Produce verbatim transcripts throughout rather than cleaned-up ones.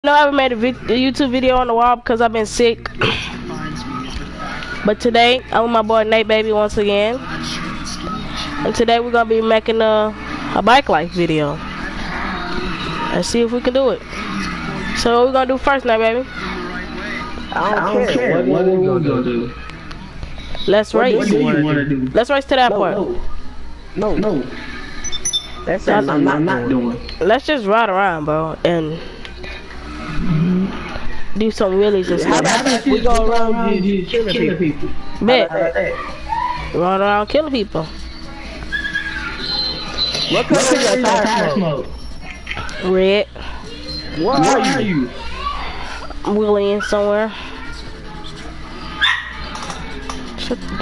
know I haven't made a, vid a YouTube video on the wall because I've been sick. But today, I'm with my boy Nate Baby once again. And today we're going to be making a, a bike life video. Let's see if we can do it. So what we going to do first, Nate Baby? I don't, I don't care. care. What, what are we going to do? Let's what race. What do you want to do? Let's race to that no, part. No, no. no. That's what I'm, I'm not doing. Let's just ride around, bro, and do some wheelies and stuff. How about we go around, around killing, killing people? people. Bet. Run around killing people. What color is your tire smoke? Red. Where are you? I'm wheeling somewhere. Shut the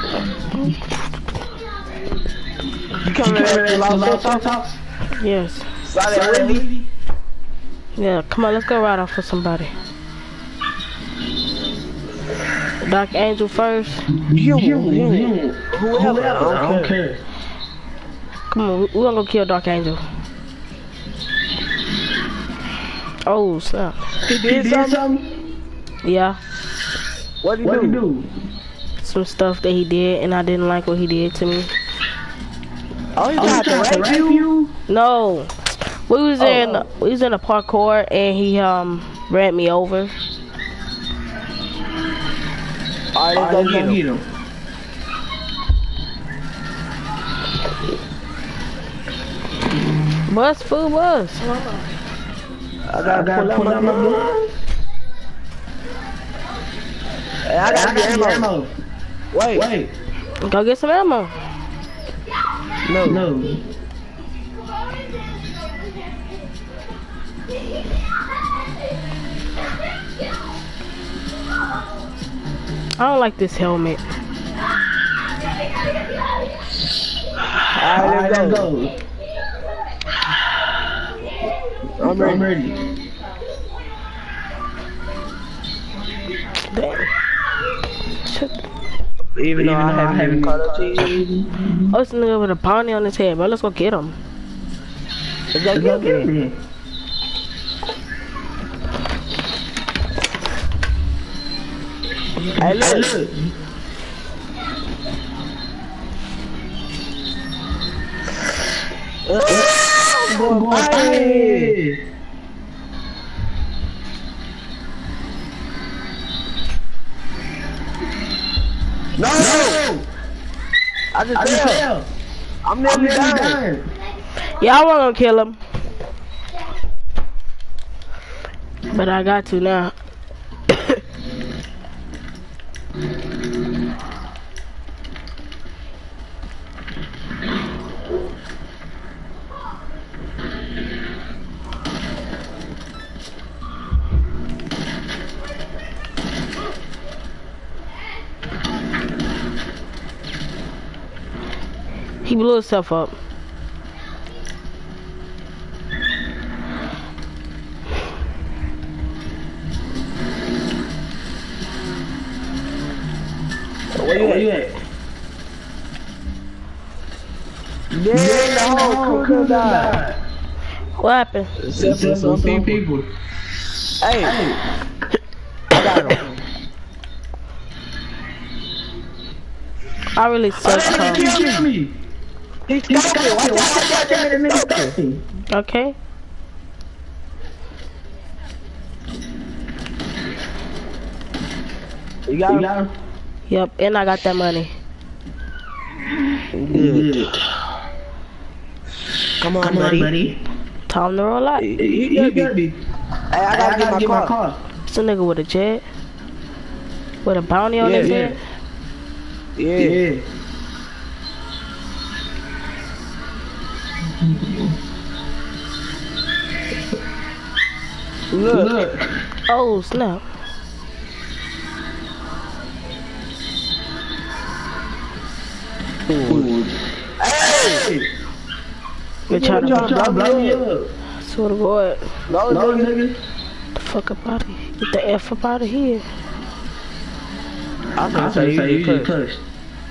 You coming to Los Santos? Yes. Sorry, yeah, come on, let's go ride off with somebody. Dark Angel first. You, you, you. Whoever, I don't, I don't care. care. Come on, we're gonna go kill Dark Angel. Oh, snap. He did, he did something? Yeah. What did he do? do? Some stuff that he did, and I didn't like what he did to me. Oh, he tried to rape you? you? No. We was oh, in oh. we was in a parkour and he um ran me over. Alright, let's go get him. Bus, food bus. I gotta, I gotta pull out my gun. Hey, I gotta get ammo. ammo. Wait, wait. Go get some ammo. No, no. I don't like this helmet. Alright, let's go. I'm ready. I'm ready. Damn. Even though I haven't haven't caught up to you. Oh, it's a nigga with a bounty on his head, bro. Let's go get him. Let's go get him. Hey, look. Uh, boy, boy, hey. No! no! I just, I just fell. I'm nearly dying. Yeah, I wasn't gonna kill him. But I got to now. He blew himself up. Where you at? Where you at? Yeah, the whole crew died. What happened? Except for some few people. Hey, hey. I got him. I really suck. Oh, he killed me. He got me. Watch out, okay. You got, you got him? Yep, and I got that money. Good. Come on, Come buddy. on, buddy. Time to roll out. You, you, you got me. Hey, I gotta, I gotta get, my, get car. my car. It's a nigga with a jet. With a bounty on yeah, his yeah. head. Yeah. yeah. Look. Look. Oh, snap. Ooh. Hey! You're trying to blow me up. I swear to God. No, no, nigga. Get the fuck up out of here. Get the F up out of here. I'm gonna say you just cussed.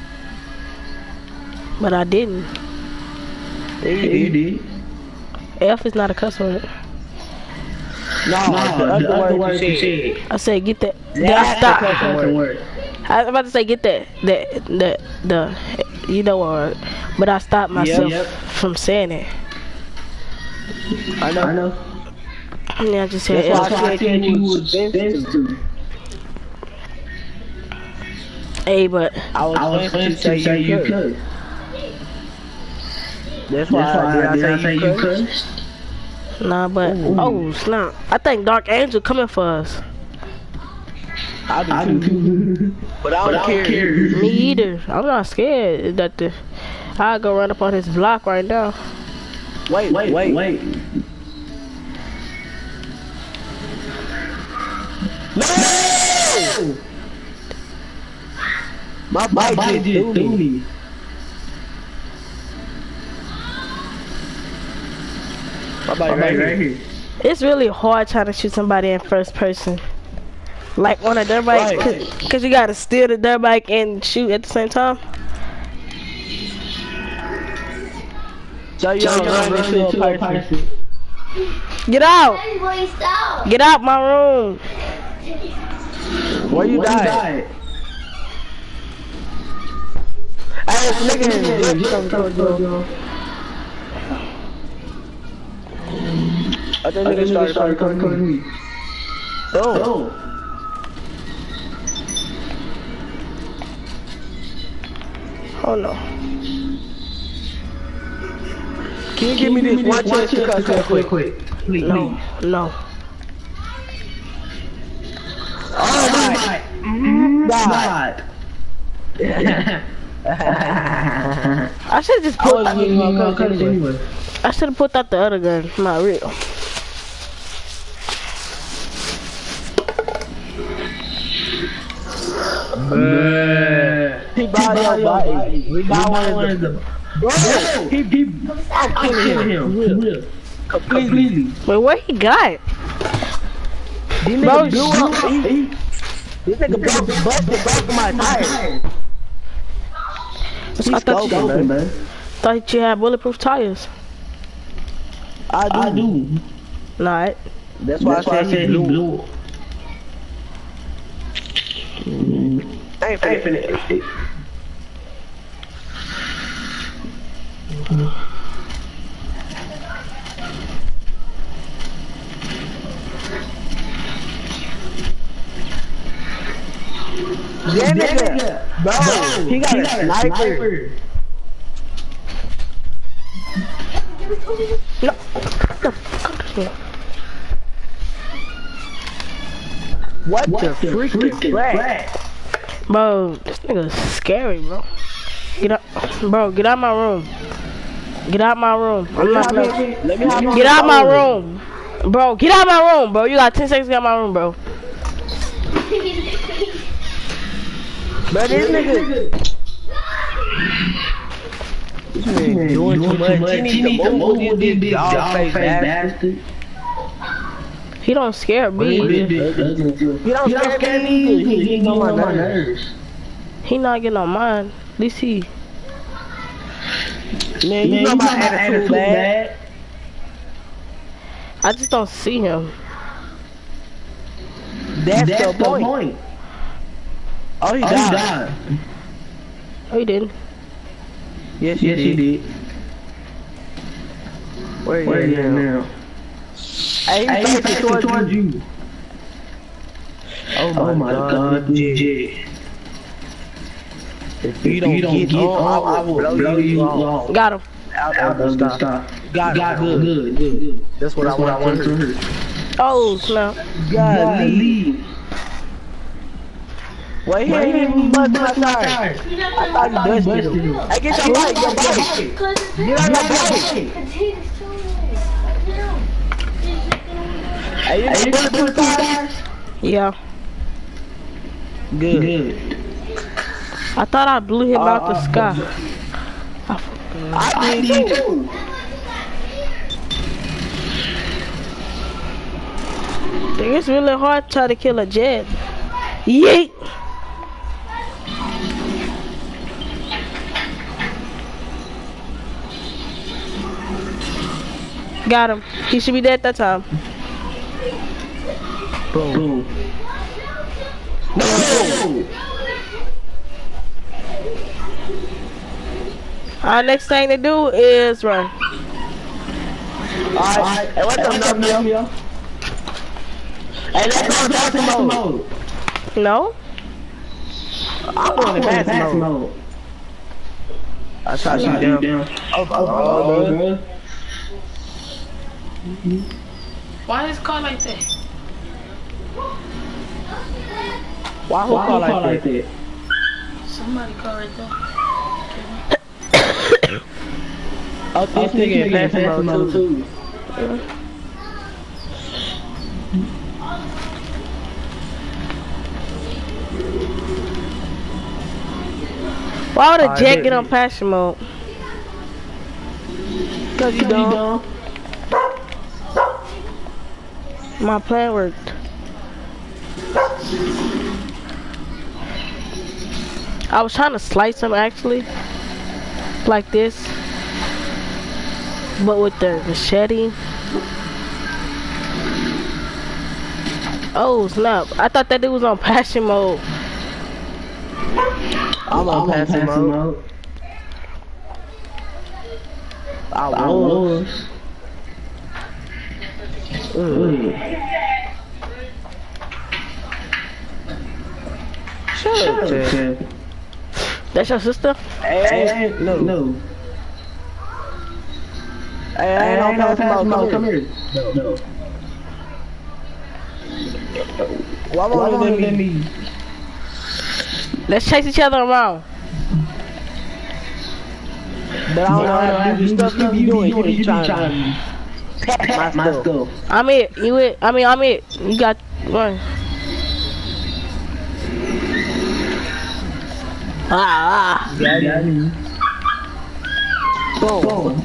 But I didn't. Yeah, you did. F is not a cuss word. No, No, the other the other word word you you said. said. I said get that. That's Then I the stopped. cussing word. I was about to say get that that that the you know what word, but I stopped myself Yep. from saying it. I know. I know. Yeah, I just said That's why F. I said you was sensitive. Hey, but I was I was supposed to supposed to say you could. could. That's why, That's why did I did I say you could? could. nah, but Ooh. oh snap! I think Dark Angel coming for us. I do I too. do too. But I don't, But I care. don't care. Me either. I'm not scared that the I go run up on his block right now. Wait, Wait, wait, wait. No! My My bike body just just threw threw me. me. My bike My right, body here. right here. It's really hard trying to shoot somebody in first person. Like on a dirt bike, Right. cause, cause you gotta steer the dirt bike and shoot at the same time. So you So don't you run run into a into a person. person. Get out! Get out my room! Where you Where died? Hey, this nigga in jail. He don't go jail. I think I nigga think started started coming coming to to me. me. Oh. Oh. Oh no. Can you give me this one chance to cut real quick? quick. Please. No. No. Oh my God. I should just I put. was really gonna cut it anyway. I should have put out the other gun. Not real. Bruh. He bought your body. We bought one of them. Bro, he, he, I'm I'm killing killing him. him. Real. Completely. Wait, what he got? These Bro, niggas blew up. He, he, this nigga broke, busted both of my tires. He's I thought you, scoping, man. thought you had bulletproof tires. I do. I do. Not. That's why That's I said he blew. blew. I ain't finna. That nigga, bro, Bro, he got a sniper. No. The fuck? What, What the the freaking freaking flag? flag? Bro, this nigga's scary, bro. Get out, bro. Get out my room. Get out my room. I'm not gonna. Let me hop on Get the out my phone. room, bro. Get out my room, bro. You got ten seconds to get out my room, bro. Bro, this nigga, this man doing too much. He need to move with this big dog face bastard. He don't scare me. He don't scare me either. He getting on my nerves. He not getting on mine. At least he. Man, you know my attitude bad. I just don't see him. That's That's the point. Oh, he Oh, he died. died. Oh, he didn't. Yes, he Yes, he did. did. Where Where he you at at now? now? Hey, Hey, he he facing facing towards towards you. you. Oh Oh my God, D J. J. If you You don't don't get get on, on, I will blow you off. Got him. Out Out of of the the stop. stop. Got it. Got Good. good, good, good. That's what That's I what I want want to to hear. hear. Oh snap. Golly. Wait, he ain't even bust my tires. I thought he busted him. Hey, get your bike, your bike. Get on your bike. Hey, you Hey, got bulletproof tires? Yeah. Good. Good. I thought I blew him out the Uh, sky. I I did did too. too. Think it's really hard to try to kill a jet. Yeet. Got him. He should be dead that time. Boom. Boom. No! Our next thing to do is run. Alright, hey, what's up, Nubio? Hey, let's go passing mode. No? I'm going to passing mode. I shot you down. down. Oh, oh, oh, oh, why is it called like that? Why who call like, like that? Somebody called right there. Oh, this nigga in passing mode too. Why would a jet get on passion mode? Cause you dumb. My plan worked. I was trying to slice them actually, like this, but with the machete. Oh snap! I thought that it was on passion mode. I'm on passing mode. mode. I was. I was. Mm. Shut up, Chad. That's your sister? Hey, hey, no. no. Hey, I ain't on passing mode. Come here. No, no. Why won't you let me? Let's chase each other around. But I don't know how to do the stuff you be doing. You be trying to pat my stuff. I'm it. You it. I mean, I'm it. You got one. Ah. Yeah, yeah. Boom.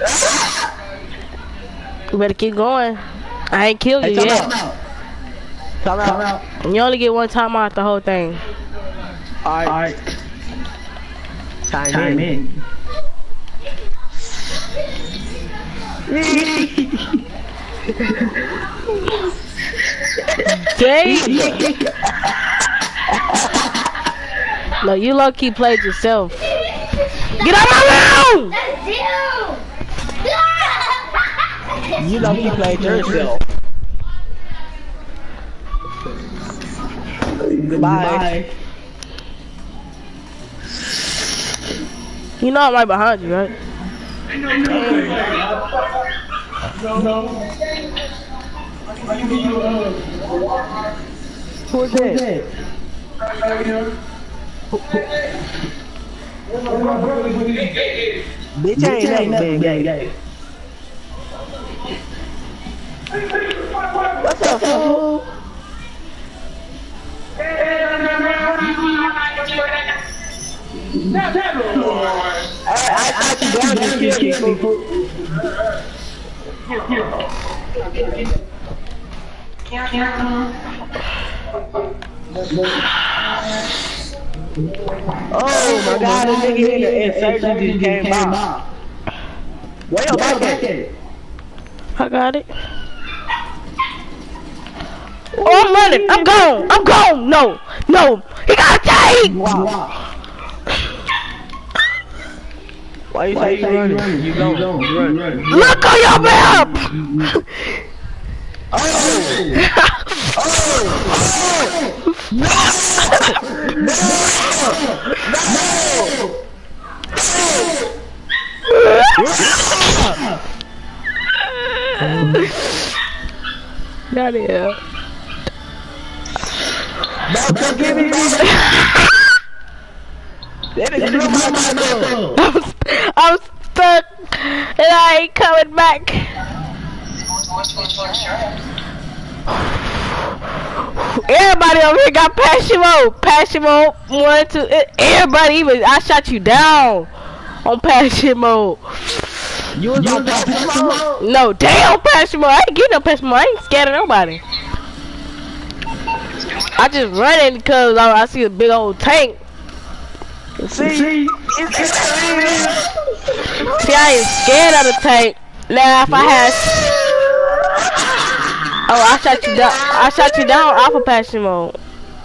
You better keep going. I ain't killed you hey, yet. Out. Time out. Time out. You only get one time out the whole thing. Alright. All right. Time, Time in. in. Dang. No, you low key played yourself. Get out of my room! You low key played yourself. Goodbye. You know I'm right behind you, right? No, no. Who is that? Bitch ain't nothing big gay. What's up, fool? I I you down to kill people. Oh my God, this nigga in the insurgent just came by. Where your bike at? I got it. Oh, I'm running. I'm gone. I'm gone. No, no. He got a tank. Wow. Why you say you running? running? You don't. You run. run. Look on your map. Oh. Oh. No. No. No. Not here. No, don't give me that is blue my I'm, I'm stuck and I ain't coming back. Everybody over here got passion mode. Passion mode. One, two. Everybody even. I shot you down on passion mode. You was on passion mode? No, damn passion mode. I ain't getting no passion mode. I ain't scared of nobody. I just running because I, I see a big old tank. See, see, it's, see, I ain't scared of the tank. Now, if I had, Oh, I shot you down. I shot you down. Alpha passion mode.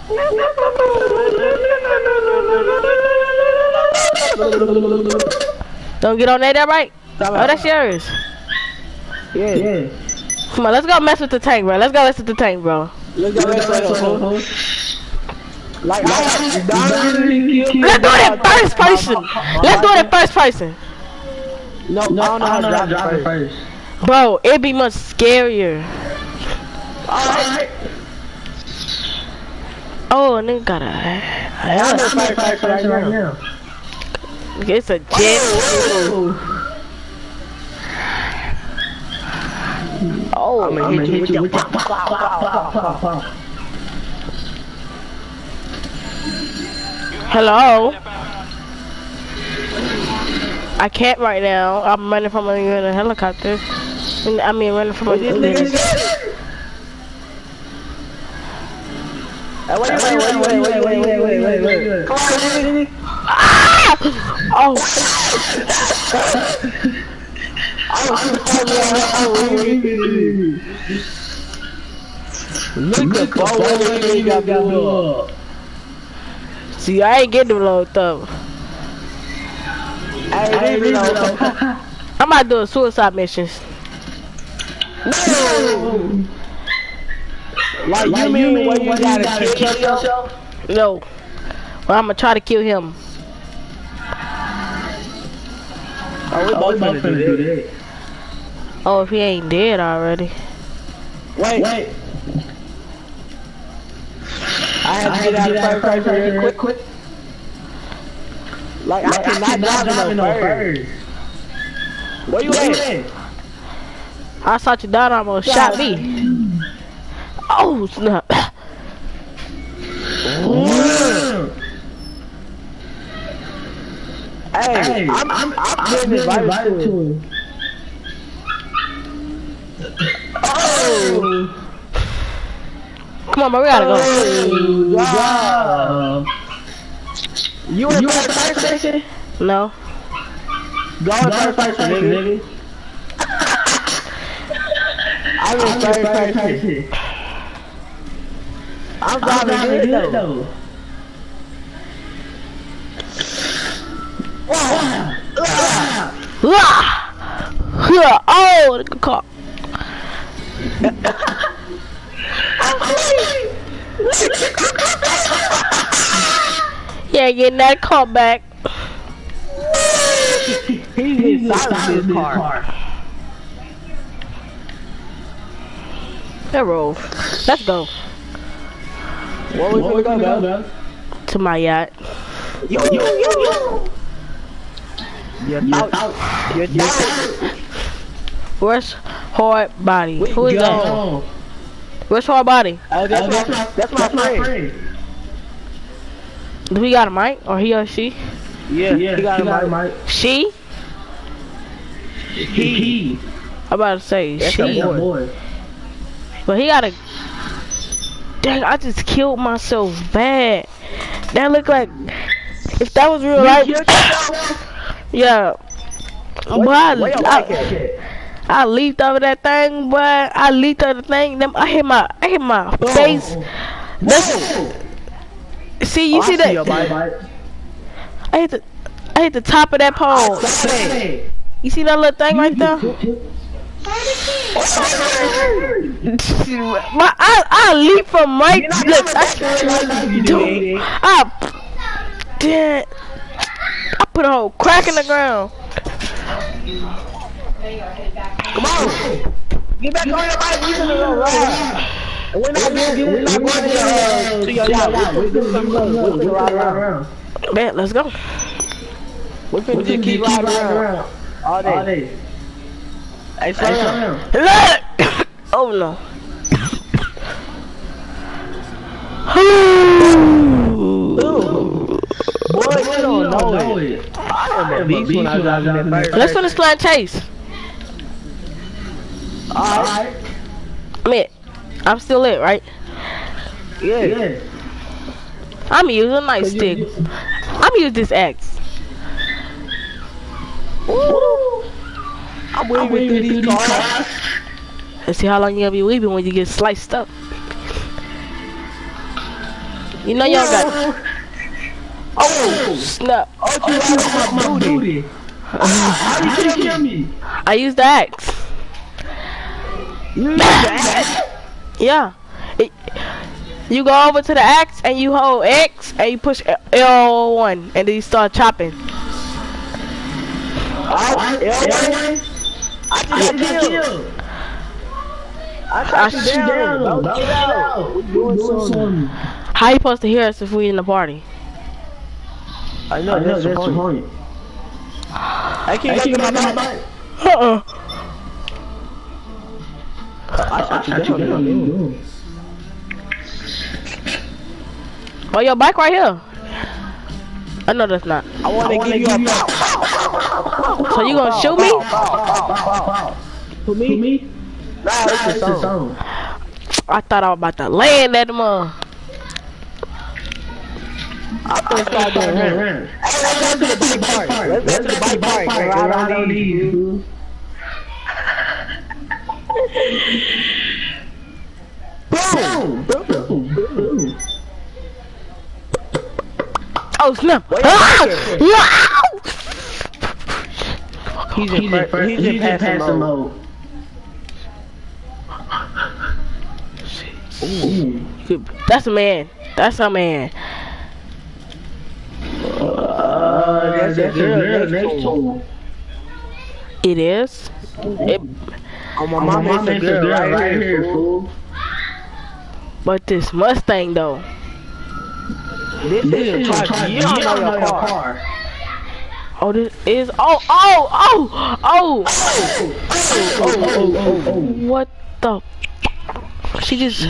Don't get on there, that right? Oh, that's yours. Yeah. Yeah. Come on, let's go mess with the tank, bro. Let's go mess with the tank, bro. Let's go mess with the Like, let's do it in first person. Let's do it in first person. No, no, I don't know how to drive it first. Bro, it'd be much scarier. Alright. Oh, and then got a. I'm in first person right now. It's a jet. Oh, I'm gonna hit you with your pop, pop, pop, pop, pop, pop. Hello? I can't right now. I'm running from a, a helicopter. I mean, running from a... Hey, wait, wait, wait, wait, wait, wait, wait, wait, wait, wait. Come on, nigga. Ah! Oh. Look at the you got blow up. See, I ain't getting them low though. I ain't even know. I'm about doing suicide missions. No. Like, like you mean when you, you gotta, gotta kill yourself? No. Well, I'm gonna try to kill him. Oh, we both finna do that. Oh, if he ain't dead already. Wait, wait. I have to get out of first person real quick, quick. Like, like I cannot drive no bird. Where you at? I shot you down, almost shot me. Oh, snap. Hey, I'm, I'm, I'm, I'm getting invited to him. Oh! Come on, bro, we gotta go. Oh, wow. You in the first station? No. Go in first person, nigga. I'm in first person. I'm driving good though. Oh, the car. Yeah, getting that car back. He's inside of this car. Arrow. Let's go. Where we gonna go, man? To my yacht. Yo, yo, yo, yo. You're out. You're out. Where's hard body? We Who is go. that? Where's hard body? Uh, that's, uh, my, that's, that's my, my friend. friend. Do we got a mic or he or she? Yeah, yeah. He got he a got mic. She? He. he. I'm about to say that's she. A boy. But he got a. Dang! I just killed myself bad. That looked like if that was real life. Yeah. What, but I, what I, I, I leaped over that thing, but I leaped over the thing. Then I hit my, I hit my oh. face. That's, see, you oh, see I that? See your bite, bite. I hit the, I hit the top of that pole. You see that little thing right there? My, I, I leap from right. Look, I, I, damn, I put a whole crack in the ground. Come on, get back on your bike. We're gonna go ride. We're not going. We're not going to your to your yacht. We're gonna ride around. Man, let's go. We're gonna just keep riding around all day. All day. Hey, slow down. Oh no. Boy, you don't know it. I am a beast when I drive in that fire. Let's finish playing chase. Alright. I mean, I'm still lit, right? Yeah. yeah. I'm using a nightstick. I'm using this axe. Woo! I'm waving through these cars. Let's see how long you gonna be weeping when you get sliced up. You know y'all got. Oh snap! Oh, you like my booty? How you kill me? I used the axe. You used the axe? Yeah. It, you go over to the axe and you hold X and you push L one and then you start chopping. Oh, L one? I just got killed. I shot you down. Don't get out. We're doing something. How you supposed to hear us if we in the party? I know, I know, that's the point. I can't get my mic. Uh-uh. I shot you down. Oh, your bike right here. I know that's not. I want to give you a bow. So you gonna shoot me? Who me? me? Nah, it's the song. I thought I was about to land that mother. I'm gonna start doing run. Hey, let's go to the bike park. Let's go to the bike park. I don't need you. Boom! Boom! Boom! Oh snap! Ah! He's in, he's in, he's in passing mode. Ooh. That's a man. That's a man. Uh, that's a girl next to him. It is. It, oh, my mom is a girl right, right here, fool. But this Mustang though. This, this is a car. You don't know your car. car. Oh, this is. Oh, oh, oh, oh. Oh, oh, oh, oh, oh. What the? She just.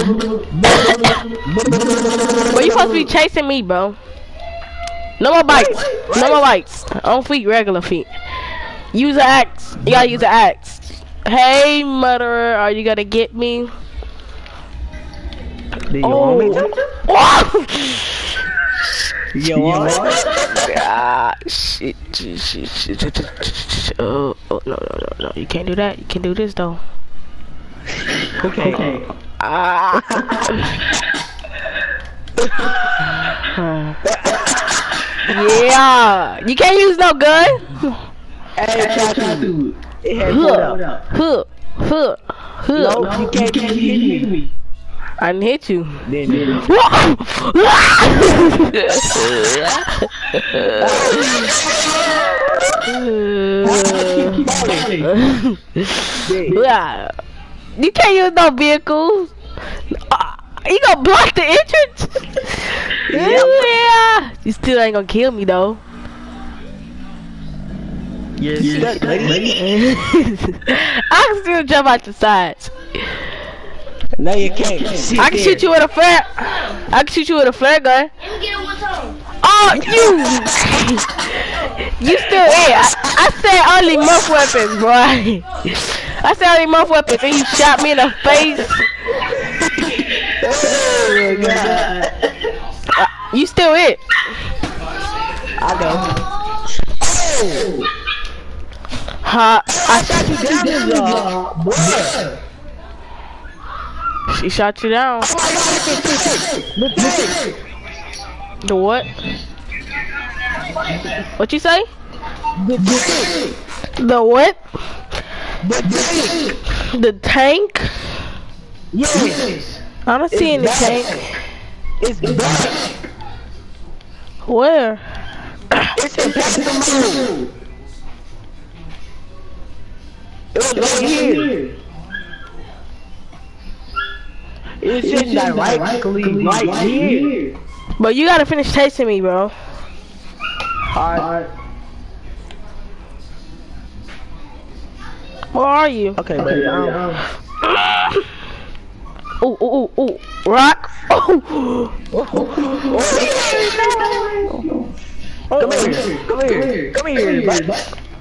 Well, you supposed to be chasing me, bro. No more bites. No more bites. On feet, regular feet. Use an axe. You gotta use an axe. Hey, murderer, are you gonna get me? Do you oh. want me to? Oh. You want Ah, shit, shit, shit, shit, shit, shit. Oh, oh, no, no, no, no. You can't do that. You can do this, though. Okay. Okay. Ah. Yeah. You can't use no gun. Hey, try to. It had Huh. Huh. Huh. Huh. No, you can't hit me. I didn't hit you. Then, then. You can't use no vehicles. Uh, you gonna block the entrance? Yeah. You still ain't gonna kill me though. Yes, yes, lady. I can still jump out the sides. No, you can't. I can shoot you with a flare. I can shoot you with a flare gun. Oh, you! You still in? I, I said only muff weapons, boy. I said only muff weapons, and you shot me in the face. Oh my God! Uh, you still it? I know. Oh! Ha! I shot you down, y'all. Boy. She shot you down. The what? What you say? The what? The tank? Yes. I don't see any tank. It's back. Where? It's in Pastor. It was right here. It's just directly right here. But you gotta finish chasing me, bro. Alright. Where are you? Okay, buddy. Um, ooh, ooh, ooh, ooh. Rock. Oh. Come here. Come here. Come here, buddy.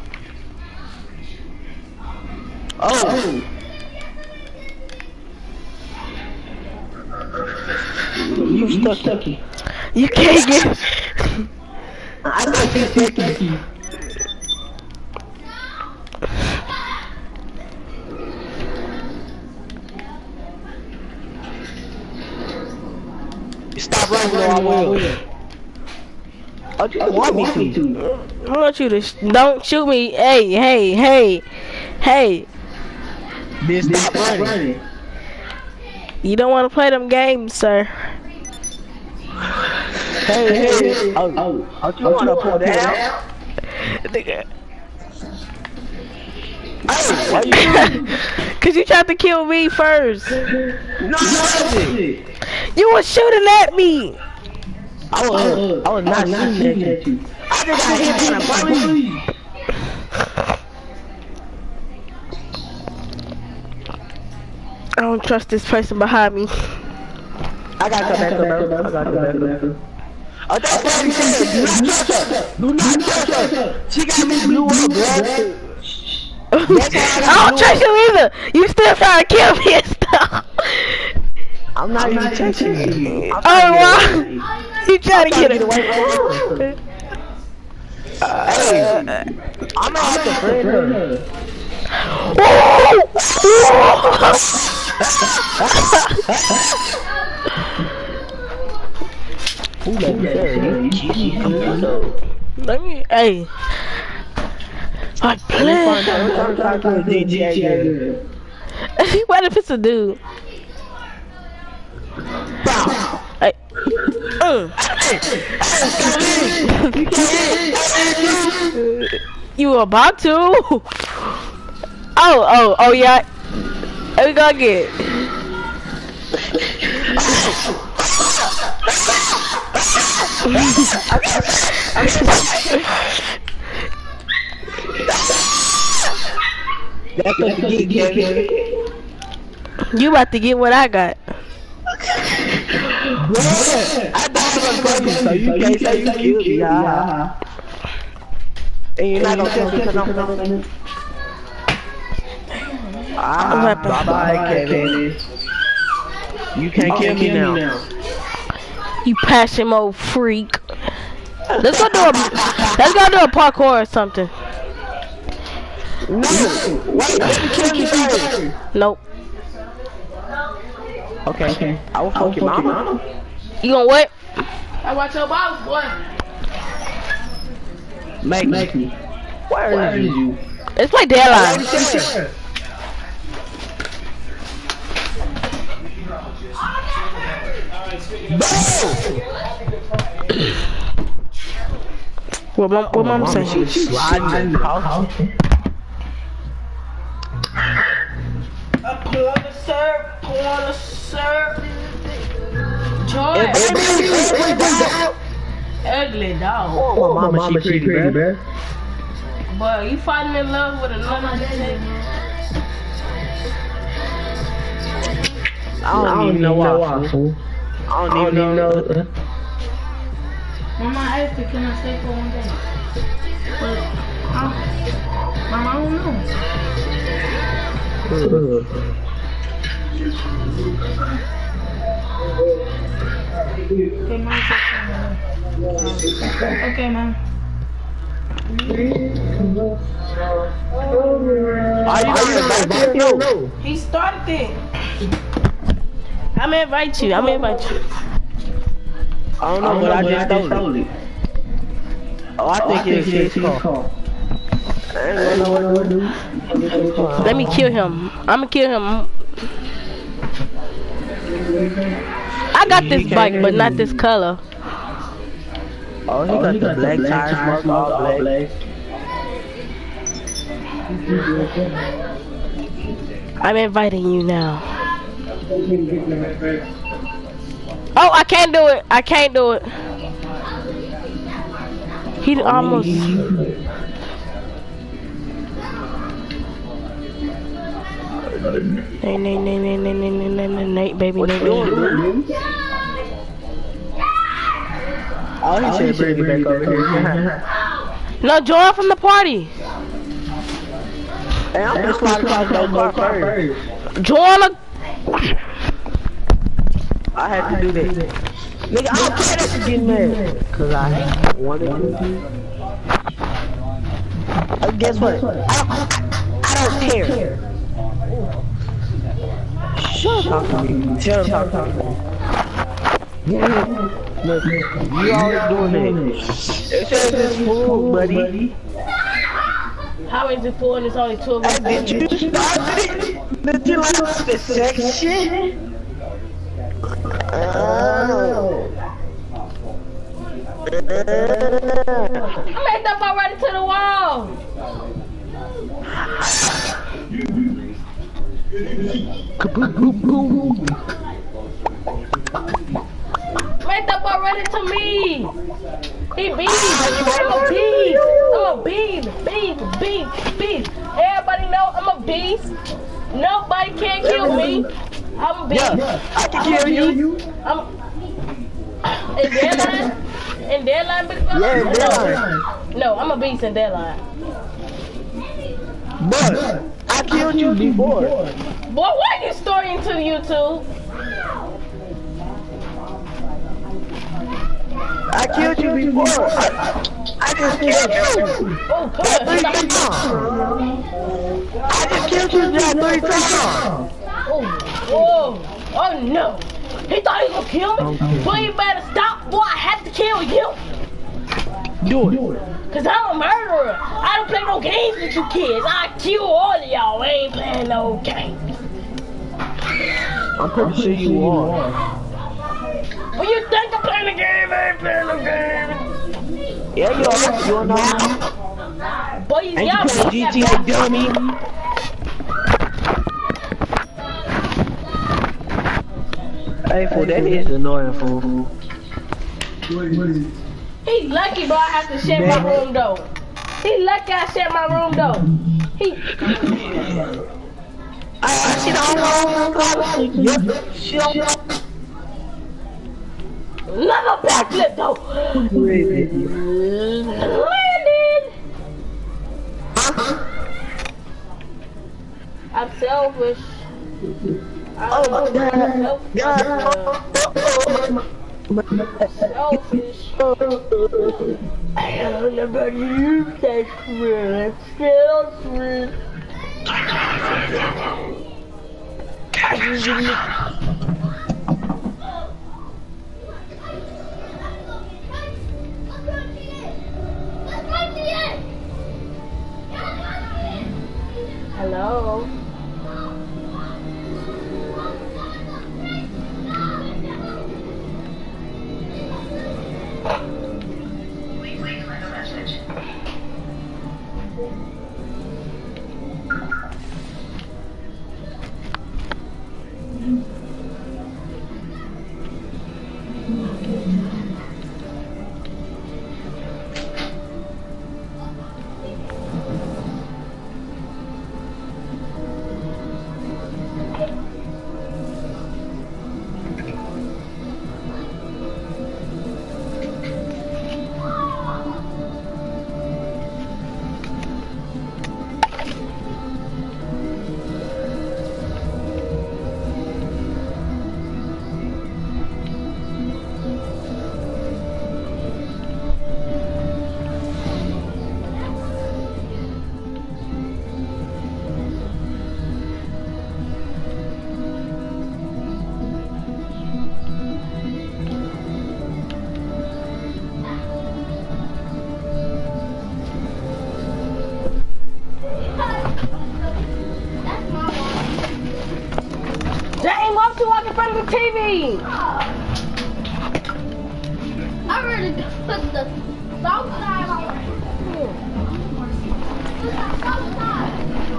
Oh. You stuck. You can't get. I got you stuck. Stop running or I will. Oh, you don't want me to. I want you to sh don't shoot me. Hey, hey, hey, hey. Then stop running. You don't want to play them games, sir. Hey, hey. Oh, oh, oh you want to pull down? Nigga. Hey, why you doing? Cause you tried to kill me first. No, no. You was shooting at me. I was, I was not shooting at you. I just got hit by the police. I don't trust this person behind me. I gotta come back, bro. I gotta come back, bro. Oh, that's what she said. Do not trust her. Do not trust her. She got me blew up, bro. I don't trust you either. You still trying to kill me and stuff. I'm not even touching you. Oh, wow. You trying to get it away from me. Hey, I'm gonna have to friend her. Let me, hey. I play. What if it's a dude? Hey. Uh. You about to? Oh, oh, oh yeah. Let me go get it. That's what you get, Kevin. You about to get what I got. Bro, I died on purpose, so you can't say you killed me, huh? And you're not gonna tell me because I'm coming. Ah, bye-bye, Kevin. You can't kill me now. You passion mode freak. Let's go do a let's go do a parkour or something. No, wait, let me kill you first. Nope. Okay, okay. I will fuck your mama. You gonna what? I watch your boss, boy. Make, make me. Where, Where is you? you? Let's play Deadline. What mom, what mom saying? She's sliding the house. I wanna serve, I wanna serve. Joy. Ugly dog. Oh, my mama, mama she pretty, pretty bro. Boy, you falling in love with another nigga. I don't, I don't even know why. I don't even know. know. Mama asked me, can I stay for one day? But, I, Mama, I don't know. Okay, Mom. Okay, Mom. Are you gonna invite me? He started it. I'm gonna invite you. I'm gonna invite you. I don't know, I don't but know, I just stole, stole it. it. Oh, I think, oh, I think it's his call. Let me kill him. I'm gonna kill him. I got this bike, but not this color. Oh, he oh, got, he got the black, black tires, all black. black. I'm inviting you now. Oh, I can't do it. I can't do it. He almost. Nate, Nate, Nate, Nate, Nate, Nate, Nate, Nate, baby, Nate, Nate. Oh, he said bring me back over here. No, join from the party. Hey, I'm just slide across those car first. Join a... I had to do that. Nigga, I don't care that you getting mad. Cause I wanted to. Uh, guess what? I don't, I, I don't care. Shut up, talk to me. Tell him talk to me. Look, you always doing it. It says it's full, buddy. How is it full and it's only two of us? Did you start it? Did you like the section? Oh. I made that ball right into the wall. Made that ball right into me. He beat. I'm a beast. I'm a beast. Beast. Beast. Beast. Everybody know I'm a beast. Nobody can kill me. I'm a beast. Yeah, I can kill you. I'm. In deadline? In deadline, big fella? Yeah, in deadline. No, no, I'm a beast in deadline. But I killed you before. Boy, why you storying to YouTube? I killed you before. I, I just killed you. Oh, Three good. times. I just killed you just three times. Oh, whoa. Oh, no. He thought he was gonna kill me? Okay. Boy, you better stop. Boy, I have to kill you. Do it. Cause I'm a murderer. I don't play no games with you kids. I kill all of y'all. I ain't playing no games. I'm pretty sure you are. Well, you think I'm playing a game? I ain't playing no game. Yeah, you are. You are not. Boy, you Ain't y'all you playing G T A, dummy? Hey, fool, that is annoying, fool. He lucky, boy. I have to share my room though. He lucky I share my room though. He. I she don't know. Yep, she don't know. Another backflip though. Landed. I'm selfish. Oh my God. God. Selfish. I don't know about you, that's real. Selfish. Hello. T V! I already put the south side on. Put the south side.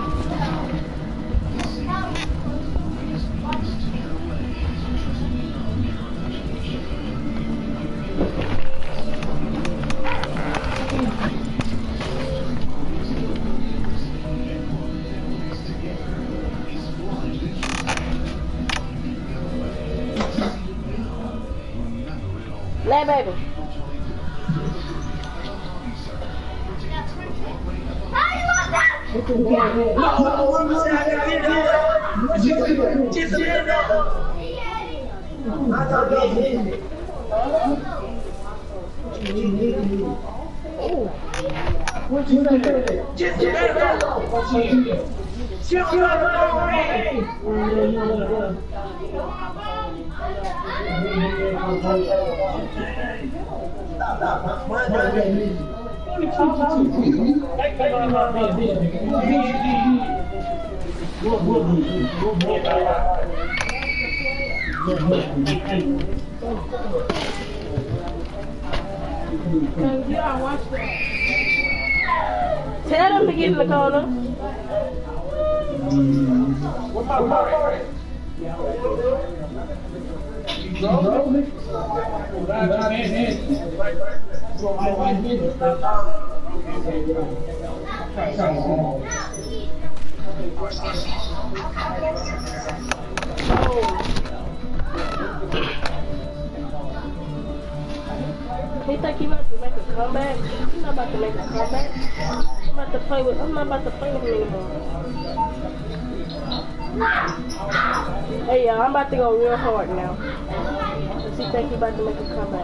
Lay, baby. Yeah, watch that. Tell them to get in the corner. He think he about to make a comeback. He's not about to make a comeback. I'm about to play with. I'm not about to play with him anymore. Hey y'all, I'm about to go real hard now. Cause he think he about to make a comeback.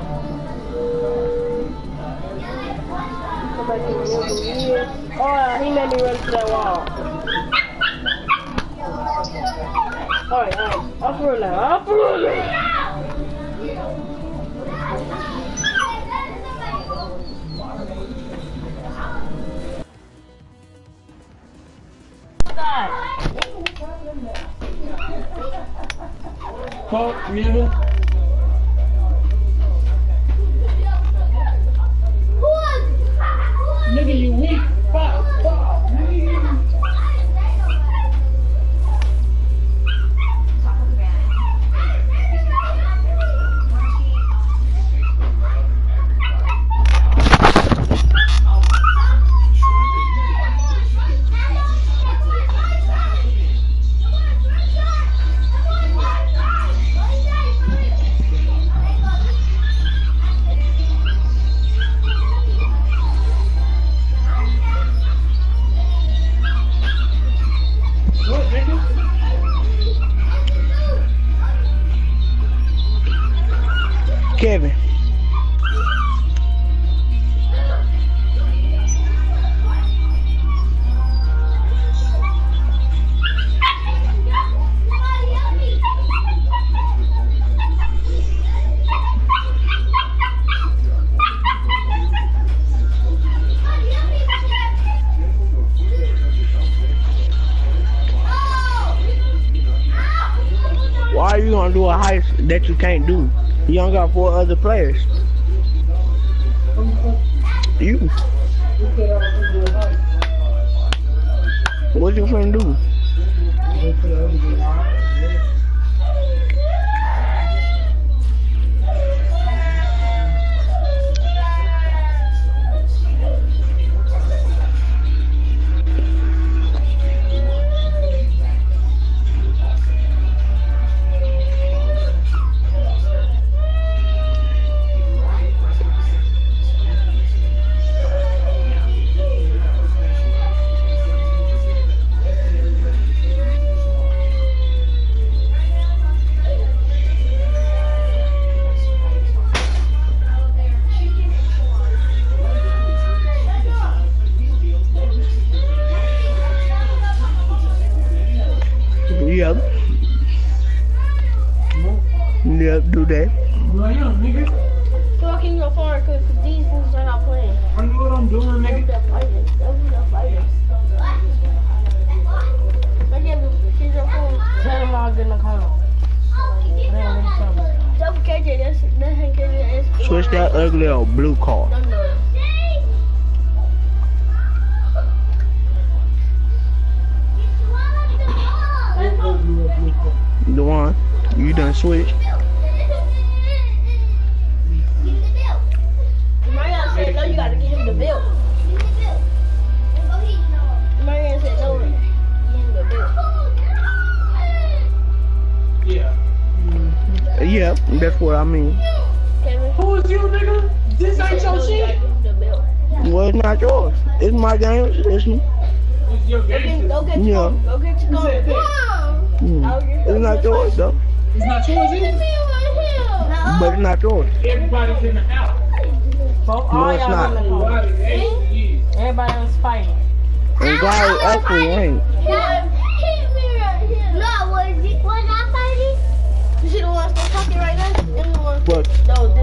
Come back in real good. Oh, he made me run to that wall. Alright, alright. I'm for real now. I'm for real now. Fuck, nigga. Nigga, you weak. Fuck, fuck, nigga. Kevin. Why are you gonna do a heist that you can't do? You don't got four other players. You. What you finna do? Yep. Yep, do that. Talking your phone because these fools are not playing. I know what I'm doing, nigga. They're fighting. They're fighting. Tell them I'll get in the corner. Switch that ugly old blue car. The one you done switched. Marianne said no, you gotta give him the bill. Marianne said no, give him the bill. Yeah. Yeah, that's what I mean. Kevin, Who is you, nigga? This ain't your shit. Well, it's not yours. It's my game. It's me. It's your Go game. get, go get Yeah. your phone. Go get your Who said phone. that? Mm. It's not yours though. It's not yours either. But it's not yours. Everybody's in the house. Both, No, all it's y'all not. in the phone. Everybody, hey, yeah. Everybody else fighting. And God actually ain't. You see the ones that pocket right now. Them the ones. What? Those